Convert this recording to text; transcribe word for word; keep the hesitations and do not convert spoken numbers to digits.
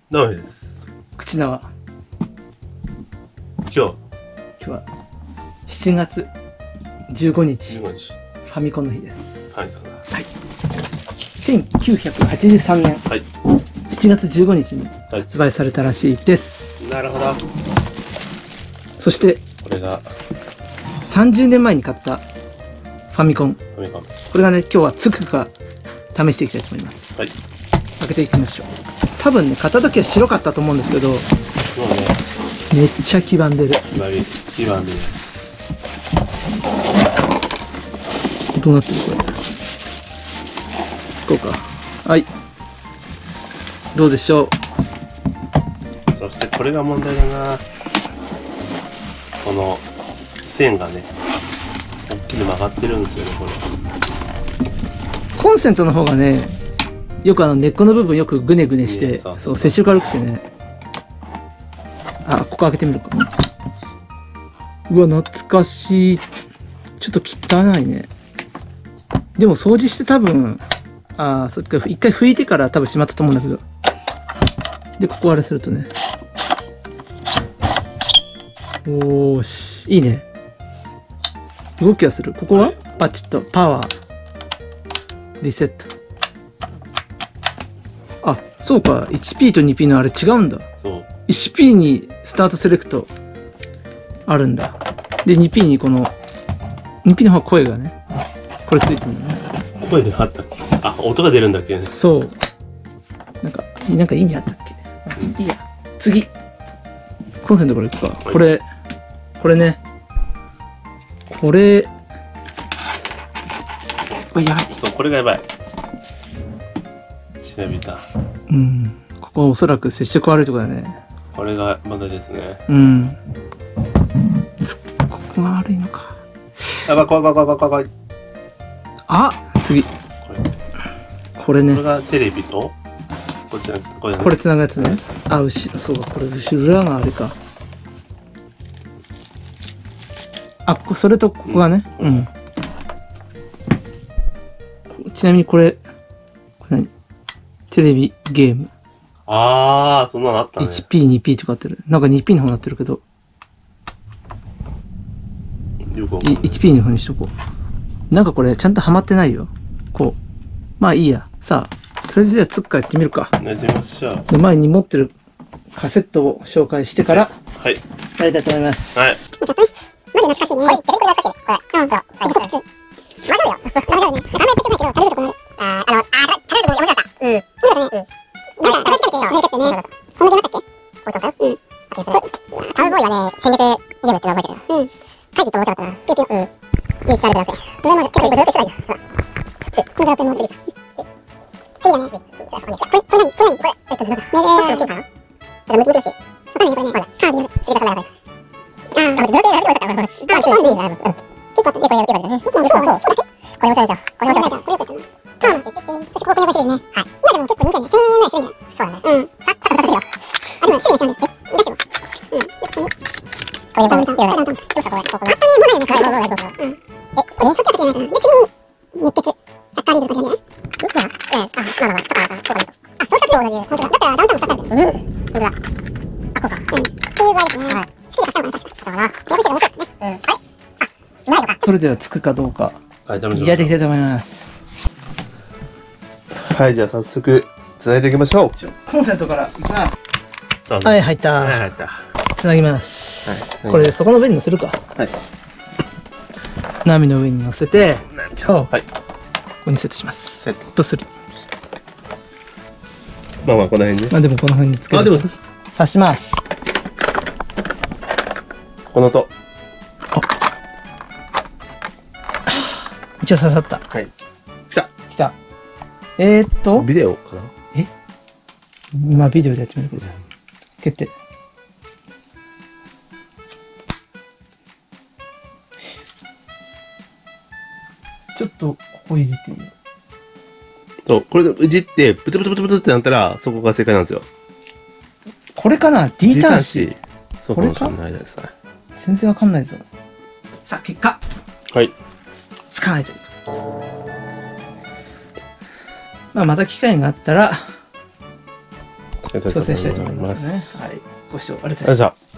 ダメです。 口縄。 今日今日はしちがつじゅうごにち、 じゅうごにちファミコンの日です。 はい。 はい。せんきゅうひゃくはちじゅうさんねん、 はい、 しちがつじゅうごにちにはい発売されたらしいです。 なるほど。 そしてこれがさんじゅうねんまえに買ったファミコン。 ファミコン。 これがね、今日はつくか試していきたいと思います。 はい。 開けていきましょう。多分ね、買った時は白かったと思うんですけど、 もうね、 めっちゃ黄ばんでる。 今黄ばんでる。 どうなってるこれ。こうか。はい。どうでしょう。 そしてこれが問題だな。この線がね、大きく曲がってるんですよね、これ。 コンセントの方がね、よくあの根っこの部分よくグネグネして、 ね、そうそう接触悪くてね。あ、ここ開けてみるか。うわ、懐かしい。ちょっと汚いね。でも掃除して多分、ああ、そっか、一回拭いてから多分しまったと思うんだけど。で、ここあれするとね。おーし、いいね。動きはする。ここはパチッと、パワー。リセット。あ、そうか。いちピー と にピー のあれ違うんだ。 そう。 いちピー にスタートセレクトあるんだ。で、にピー にこの、にピー の方は声がね、これついてるんだね。 声であったっけ？あ、音が出るんだっけ？ そう。なんか、なんか意味あったっけ？あ、いいや。次。コンセントこれいくか。 はい、 これ、これね。これ、これやばい。 そう、これがやばい。調べた。 うん。ここはおそらく接触悪いとこだね。 これが問題ですね。 うん。ここが悪いのか。 やばい、怖い怖い怖い怖い。 あ、次。 これ。 これね。 これがテレビとこっちのこれ、ね、 これつなぐやつね。あ、後ろ、そうか、これ後ろ裏があれか。あ、こそれとここがね。うん。うん、ちなみにこれ、これ何？テレビゲーム。 ああ、そんなのあったね。 いちピー、にピー とかあってる。なんか にピー の方になってるけど。 よくわかんない。 いちピー の方にしとこう。なんかこれちゃんとはまってないよ。こう。まあいいや。さあ、とりあえずじゃあツッカーやってみるか。 やってみましょう。 で、前に持ってるカセットを紹介してから、 はい。 やりたいと思います。 はい。 マジ懐かしいね。これ、これ懐かしいね。これ。うん、そう。これ、普通。混ざるよ。混ざるね。画面的にないけど、食べるとこなる。あー、あの、あー、食べるとこ面白かった。うん。面白かったね。うん。なんか、食べてきたけど、食べてきたね。そのゲームだったっけ？本当かよ。うん。カウボーイはね、戦略ゲームっての覚えてるよ。うん。カイキット面白かったな。ピューピュー。うん。ピーツあるブラック。ドラマで、結構ずっと近いじゃん。ほら。普通。このドラクエの次。次だね。これ、これ何？これ、これ何？これ、えっと、なんか、命令が大きいかな？だからムキムキだし。わかんないね、これね。ほら、カービィやる。次だからやばい。あー、あ、ドラクエやるってことだった。これ、これ。あ、そう、いいね。うん。結構、結構やるって言われたね。そう、そう。これ面白いですよ。これ面白いですよ。これよかったな。カードって言って、私ここに欲しいですね。はい。今でも結構人気あるね。せんえんぐらいするんだよ。そうだね。うん。さ、さっとさせるよ。あ、でも、シリが違うんだよ。え、出してよ。うん。で、ここに。これダウンタウン。これダウンタウン。どうしたこれ。ここ。あったね、もうないね。これ、どうぞ、どうぞ。うん。え、え、そっちは先やないかな。で、次に、熱血。サッカーリーグとかじゃねえ？ん？いや、え、あ、まあまあまあ、とか、とか、あ、そうしたら同じ。本当だ。だったらダウンタウンふたつある。うん。本当だ。あ、こうか。うん。っていう具合ですね。はい。好きな方は確か。だから、やる人面白いね。うん。あれ？あ、ないのか。 それではつくかどうか、 はい、ダメやっていきたいと思います。 はい、じゃあ早速、繋いでいきましょう。 コンセントからいきます。 そうはい、入った。 はい、入った。 つなぎます。 はい。 これ、そこの上に乗せるか。 はい。 波の上に乗せて、 はい。 ここにセットします。 セット。 とする。 まあまあ、この辺ね。 まあでもこの辺につけて。 あ、でも、 刺します。 この音。 一応刺さった。 はい。来た。 来た。えーっと、 ビデオかな？ えまあビデオでやってみるけど。決定。ちょっと、ここいじってみる。 そう、これでいじって、ブツブツブツブツってなったら、そこが正解なんですよ。 これかな ?D 端子。 そうかもしれないですね。 全然わかんないぞ。さあ、結果。 はい。 つかないという。まあ、また機会があったら、 挑戦したいと思いますね。はい。ご視聴ありがとうございました。 ありがとうございました。